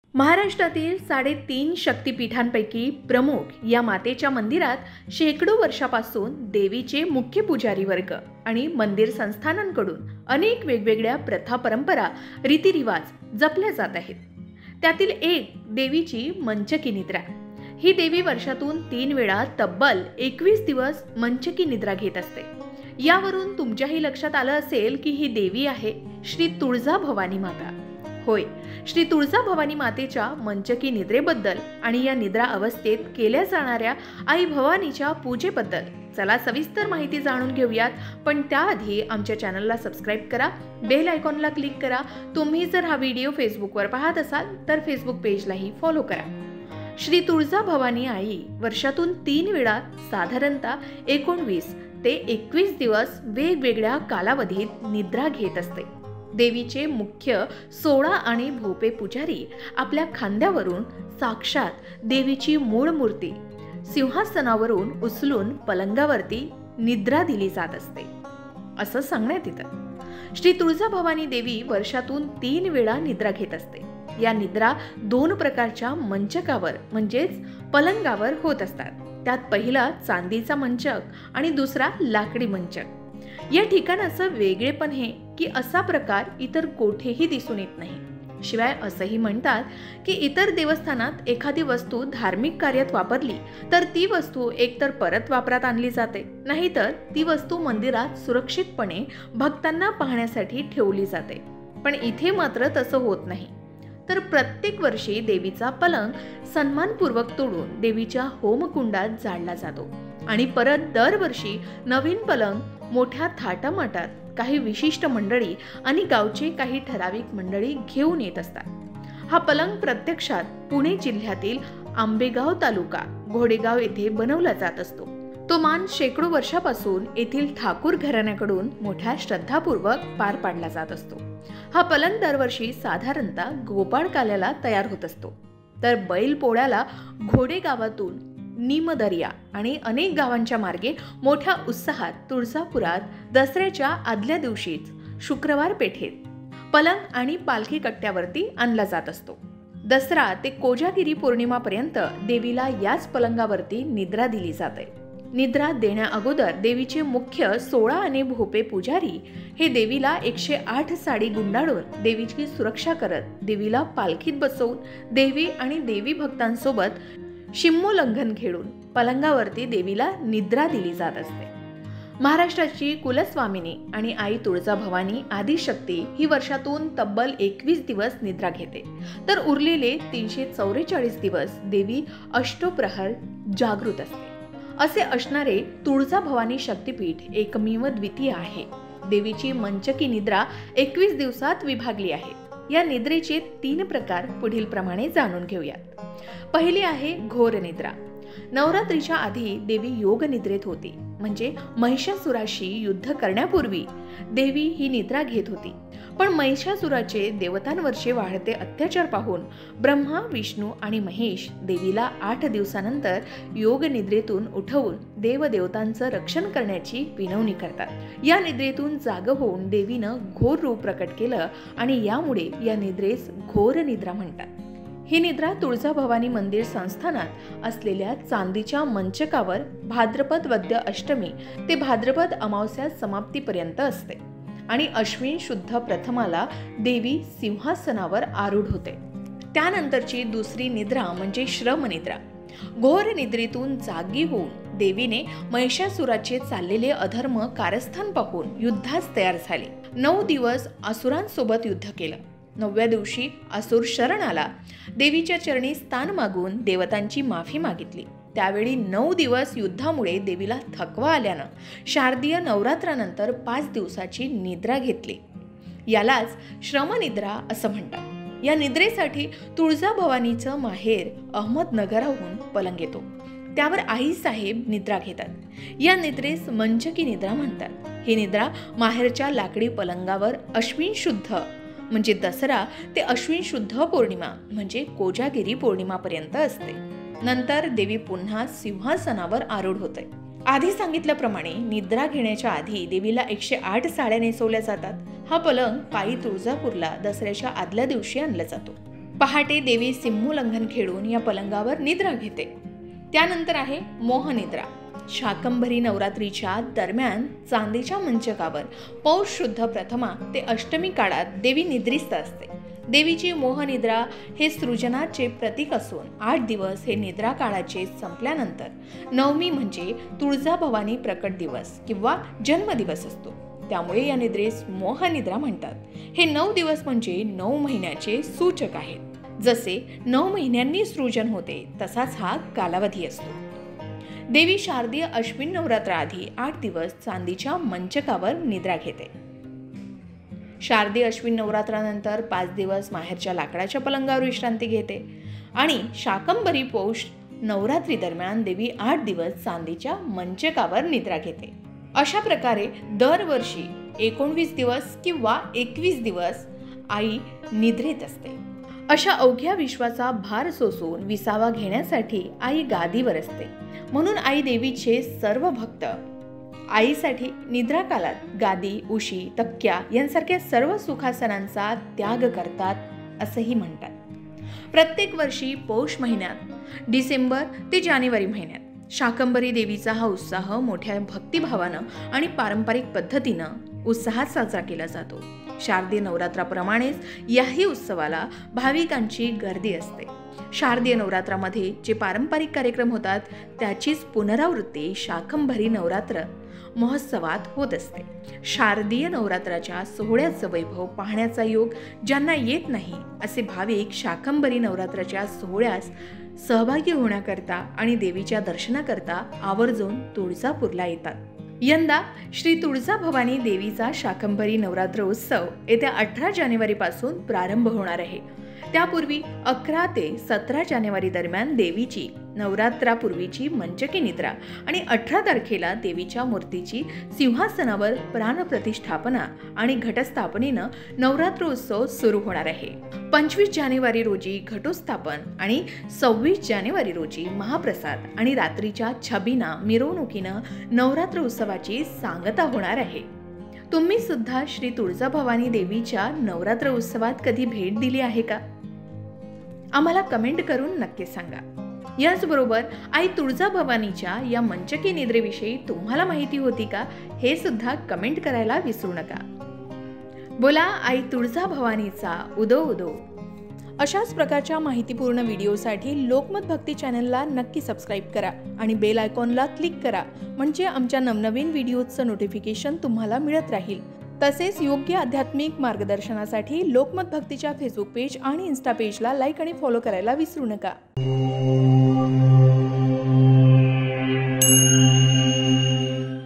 महाराष्ट्रातील 3.5 शक्तिपीठांपैकी प्रमुख या मातेच्या मंदिरात शेकडो वर्षापासून देवीचे मुख्य पुजारी वर्ग आणि मंदिर संस्थानांकडून अनेक वेगवेगळ्या प्रथा परंपरा रीतिरिवाज जपल्या जात आहेत। त्यातील एक देवीची मंचकी निद्रा। ही देवी वर्षातून 3 वेळा तब्बल 21 दिवस मंचकी निद्रा घेत असते। यावरून तुमच्याही लक्षात आलं असेल की ही देवी आहे श्री तुळजाभवानी माता। होय, श्री तुळजाभवानी मातेच्या मंचकी निद्रेबद्दल आणि या निद्रा अवस्थेत केल्या जाणाऱ्या आई भवानीच्या पूजेबद्दल चला सविस्तर माहिती जाणून घेऊयात। पण त्याआधी आमच्या चॅनलला सबस्क्राइब करा, बेल आयकॉनला क्लिक करा। तुम्ही जर हा व्हिडिओ फेसबुकवर पाहत असाल तर फेसबुक पेजलाही फॉलो करा। श्री तुळजाभवानी आई वर्षातून 3 वेळा साधारणतः 19 ते 21 दिवस वेगवेगळ्या कालावधीत निद्रा घेत असते। देवीचे मुख्य 16 आणि भोपे पुजारी आपल्या खांद्यावरून साक्षात देवीची मूळ मूर्ती सिंहासनावरून उचलून पलंगावरती निद्रा दिली जात असते असं सांगण्यात येतं। श्री तुळजाभवानी देवी वर्षातून 3 वेळा निद्रा घेत असते। या निद्रा 2 प्रकारच्या मंचकावर म्हणजेच पलंगावर होत असतात। त्यात पहिला चांदीचा मंचक आणि दुसरा लाकडी मंचक। या ठिकाणाचं वेगळेपण हे की असा प्रकार इतर कोठेही दिसून येत नाही। शिवाय असंही म्हणतात की इतर देवस्थानात एखादी वस्तू धार्मिक कार्यात वापरली तर ती वस्तू एकतर परत वापरात आणली जाते, नाहीतर ती वस्तू मंदिरात सुरक्षितपणे भक्तांना पाहण्यासाठी ठेवली जाते। पण इथे मात्र तसं होत नाही। तर प्रत्येक वर्षी देवीचा पलंग सन्मानपूर्वक तोडून देवीच्या होमकुंडात जाळला जातो आणि परत दरवर्षी नवीन पलंग मोठ्या थाटामाटात काही विशिष्ट मंडळी आणि गावचे काही ठराविक मंडळी घेऊन येत असतात। हा पलंग प्रत्यक्षात पुणे जिल्ह्यातील आंबेगाव तालुका घोडेगाव येथे बनवला जात असतो। तो मान शेकडो वर्षापासून येथील ठाकूर घराण्याकडून मोठ्या श्रद्धापूर्वक पार पाडला जात असतो। हा पलंग दरवर्षी साधारणतः गोपाळकाल्याला तयार होत असतो। तर बैल पोळ्याला घोडेगावातून निमदर्या आणि अनेक गावांच्या मार्गे मोठ्या उत्साहात तुळजापुरात दसऱ्याच्या आदल्या दिवशीच शुक्रवार पेठेत पलंग आणि पालखी कट्ट्यावरती आणला जात असतो। दसरा ते कोजागिरी पौर्णिमापर्यंत देवीला याच पलंगावरती निद्रा दिली जाते। निद्रा देण्या अगोदर देवीचे मुख्य 16 आणि भोपे पुजारी हे देवीला 108 साडी गुंडाळून देवीची सुरक्षा करत देवीला पालखीत बसवून देवी आणि देवी भक्तांसोबत शिमोल्लंघन खेळून पलंगावरती देवीला निद्रा दिली जात असते। महाराष्ट्राची कुलस्वामिनी आणि आई तुळजाभवानी आदिशक्ती ही वर्षातून तब्बल 21 दिवस निद्रा घेते, तर उरलेले 344 दिवस देवी अष्टप्रहर जागृत असते। असे असणारे तुळजाभवानी शक्तिपीठ एकमेव द्वितीय आहे। देवीची मंचकी निद्रा 21 दिवसात विभागली आहे। या निद्रेचे 3 प्रकार पुढील प्रमाणे जाणून घेऊयात। पहिली आहे घोर निद्रा। नवरात्रीच्या आधी देवी योग निद्रेत होती, म्हणजे महिषासुराशी युद्ध करण्यापूर्वी देवी ही निद्रा घेत होती। पण महिषासुराचे देवतांवरचे वाढते अत्याचार पाहून ब्रह्मा, विष्णू आणि महेश देवीला 8 दिवसानंतर योग निद्रेतून उठवून देवदेवतांचं रक्षण करण्याची विनवणी करतात। या निद्रेतून जाग होऊन देवीनं घोर रूप प्रकट केलं आणि यामुळे या निद्रेस घोर निद्रा म्हणतात। ही निद्रा तुळजाभवानी मंदिर संस्थानात असलेल्या चांदीच्या मंचकावर भाद्रपद वद्य अष्टमी ते भाद्रपद अमावस्या समाप्तीपर्यंत असते आणि अश्विन शुद्ध प्रथमाला देवी सिंहासनावर आरूढ होते। त्यानंतरची दुसरी निद्रा म्हणजे श्रम निद्रा। घोर निद्रेतून जागी होऊन देवीने महिषासुराचे चाललेले अधर्म कारस्थान पाहून युद्धास तयार झाले। 9 दिवस असुरांसोबत युद्ध केलं। 9व्या दिवशी असुर शरण आला। देवीच्या चरणी स्थान मागून देवतांची माफी मागितली। त्यावेळी 9 दिवस युद्धामुळे देवीला थकवा आल्यानं शारदीय नवरात्रानंतर 5 दिवसाची निद्रा घेतली। यालाच श्रमनिद्रा असं म्हणतात। या निद्रेसाठी तुळजाभवानीचं माहेर अहमदनगरहून पलंग येतो, त्यावर आई साहेब निद्रा घेतात। या निद्रेस मंचकी निद्रा म्हणतात। ही निद्रा माहेरच्या लाकडी पलंगावर अश्विन शुद्ध म्हणजे दसरा ते अश्विन शुद्ध पौर्णिमा म्हणजे कोजागिरी पौर्णिमापर्यंत असते। नंतर देवी पुन्हा सिंहासनावर आरूढ होते। आधी सांगितल्याप्रमाणे निद्रा घेण्याच्या आधी देवीला 108 साड्या नेसवल्या जातात। हा पलंग पायी तुळजापूरला दसऱ्याच्या आदल्या दिवशी आणला जातो। पहाटे देवी सिंहोल्लंघन खेळून या पलंगावर निद्रा घेते. त्यानंतर आहे मोहनिद्रा. शाकंभरी नवरात्रीच्या दरम्यान चांदीच्या मंचकावर पौष शुद्ध प्रथमा ते अष्टमी काळात देवी निद्रिस्त असते. देवीची मोहनिद्रा हे सृजनाचे प्रतीक असून 8 दिवस हे निद्रा काळाचे संपल्यानंतर नवमी म्हणजे तुळजाभवानी प्रकट दिवस किंवा जन्मदिवस असतो. त्यामुळे या निद्रेस मोहनिद्रा म्हणतात. हे 9 दिवस म्हणजे 9 महिन्याचे सूचक आहेत. जसे 9 महिन्यांनी सृजन होते तसाच हा कालावधी असतो. देवी शारदीय अश्विन नवरात्राआधी 8 दिवस चांदीच्या मंचकावर निद्रा घेते. शारदीय अश्विन नवरात्रानंतर 5 दिवस माहेरच्या लाकडाच्या पलंगावर विश्रांती घेते आणि शाकंभरी पौष नवरात्री दरम्यान देवी 8 दिवस चांदीच्या मंचकावर निद्रा घेते. अशा प्रकारे दरवर्षी 19 दिवस किंवा 21 दिवस आई निद्रेत असते. अशा अवघ्या विश्वाचा भार सोसून विसावा घेण्यासाठी आई गादीवर असते. म्हणून आई देवीचे सर्व भक्त आईसाठी निद्रा कालात गादी, उशी, तक्क्या यांसारख्या सर्व सुखासनांचा त्याग करतात असंही म्हणतात. प्रत्येक वर्षी पौष महिन्यात डिसेंबर ते जानेवारी महिन्यात शाकंभरी देवीचा हा उत्साह मोठ्या भक्तिभावानं आणि पारंपरिक पद्धतीनं उत्साहात साजरा केला जातो. शारदीय नवरात्राप्रमाणेच याही उत्सवाला भाविकांची गर्दी असते. शारदीय नवरात्रामध्ये जे पारंपरिक कार्यक्रम होतात त्याचीच पुनरावृत्ती शाकंभरी नवरात्र महोत्सवात होत असते. शारदीय नवरात्राच्या सोहळ्याचं वैभव पाहण्याचा योग ज्यांना येत नाही असे भाविक शाकंभरी नवरात्राच्या सोहळ्यास सहभागी होण्याकरता आणि देवीच्या दर्शनाकरता आवर्जून तुळजापूरला येतात. यंदा श्री तुळजाभवानी देवीचा शाकंभरी नवरात्र उत्सव येत्या 18 जानेवारीपासून प्रारंभ होणार आहे. त्यापूर्वी 11 ते 17 जानेवारी दरम्यान देवीची नवरात्रापूर्वीची मंचकी निद्रा आणि 18 तारखेला देवीच्या मूर्तीची सिंहासनावर प्राणप्रतिष्ठापना आणि घटस्थापनेनं नवरात्र उत्सव सुरू होणार आहे. 25 जानेवारी रोजी घटोत्स्थापन आणि 26 जानेवारी रोजी महाप्रसाद आणि रात्रीच्या छबिना मिरवणुकीनं नवरात्र उत्सवाची सांगता होणार आहे. तुम्ही सुद्धा श्री तुळजाभवानी देवीच्या नवरात्र उत्सवात कधी भेट दिली आहे का? आम्हाला कमेंट करून नक्की सांगा. याचबरोबर आई तुळजाभवानीच्या या मंचकी निद्रेविषयी तुम्हाला माहिती होती का हे सुद्धा कमेंट करायला विसरू नका. बोला आई तुळजाभवानीचा उदो उदो. अशाच प्रकारच्या माहितीपूर्ण व्हिडिओसाठी लोकमत भक्ती चॅनलला नक्की सबस्क्राईब करा आणि बेल आयकॉनला क्लिक करा म्हणजे आमच्या नवनवीन व्हिडिओचं नोटिफिकेशन तुम्हाला मिळत राहील. तसेच योग्य आध्यात्मिक मार्गदर्शनासाठी लोकमत भक्तीच्या फेसबुक पेज आणि इन्स्टा पेजला लाईक आणि फॉलो करायला विसरू नका.